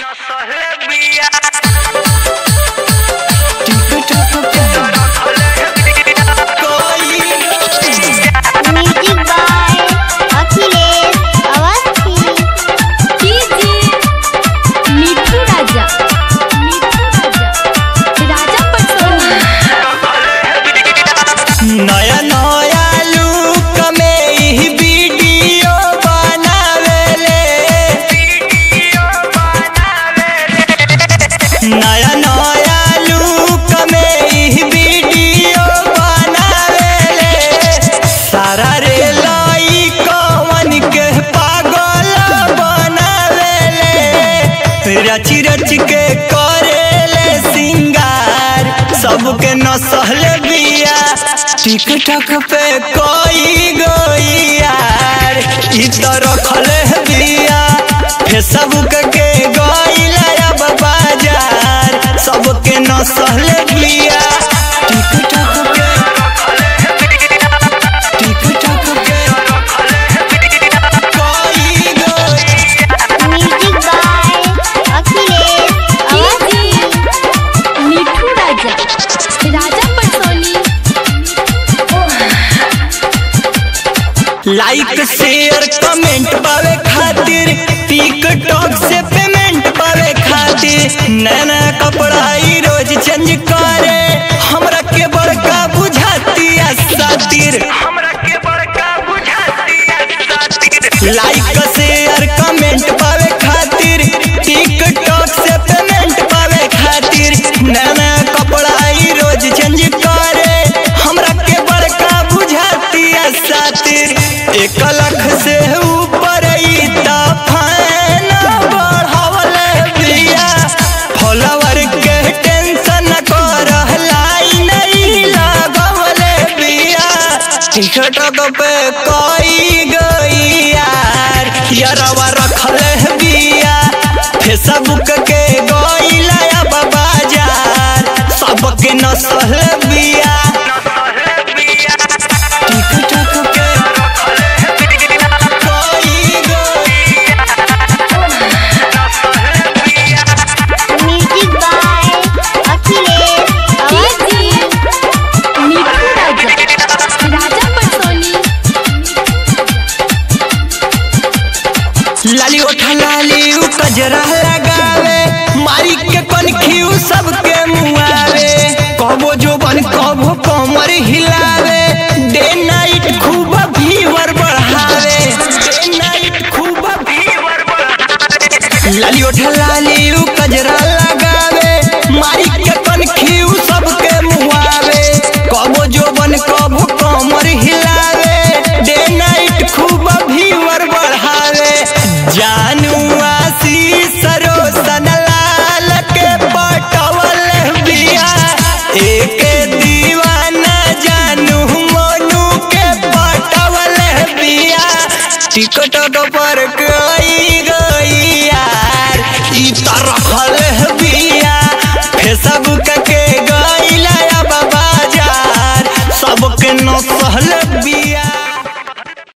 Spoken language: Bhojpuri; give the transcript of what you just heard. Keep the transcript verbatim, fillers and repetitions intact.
नया नया लुक में ही वीडियो बनावेले, नया नया लुक में ही वीडियो बनावेले। सारा रे लाई कवन के पागल बनावेले, रच रच के करेले सिंगार सबके नसल बिया। टिकटॉक पे कोई गोई यार इ तो रखले बिया, फेसबुक के गइला अब बाजार सबके नसल बिया। टिकटॉक के टिकटॉक के कोई गोई music by Akhilesh Awasthi, Mithu Raja Raja Patsoni. Like share comment पावे खातिर टिकटॉक से पेमेंट पावे खातिर नया नया कपड़ा ही रोज चेंज करे। हमरा के बड़का बुझाती सातिर, हमरा के बड़का बुझाती सातिर। लाइक शेयर कमेंट पावे खातिर टिकटॉक से पेमेंट पावे खातिर नया नया कपड़ा ही रोज चेंज करे। हमरा के बड़का बुझाती सातिर। एक लाख से ऊपर फैन बढ़ावले बिया, फॉलोवर के टेंशन कर लाइन लगवले बिया। टिकटॉक पे कोई गई यार यारवा रखले बिया, फेसबुक के गइला अब बाजार सबके नसल बिया। टिकटॉक के म्यूजिक बाय अखिलेश अवस्थी, मिठू राजा राजा पटसोनी। लाली उठा लाली उ कजरा लगावे, मारी के कनखी उ सबके मुआवे। कबो जोबन कबो कमर हिलावे, डे नाइट खूब भीवर बढ़ावे, डे नाइट खूब भीवर बढ़ावे। लाली उठा लाली उ कजरा लगावे, मारी के कनखी उ सबके मुआवे। कबो जोबन कबो कमर हिलावे, डे नाइट खूब भीवर बढ़ावे। जानू आशीष रोशन लाल के पटवल बिया, एक दीवाना जानू मोनू के पटवल बिया। टिकटॉक पर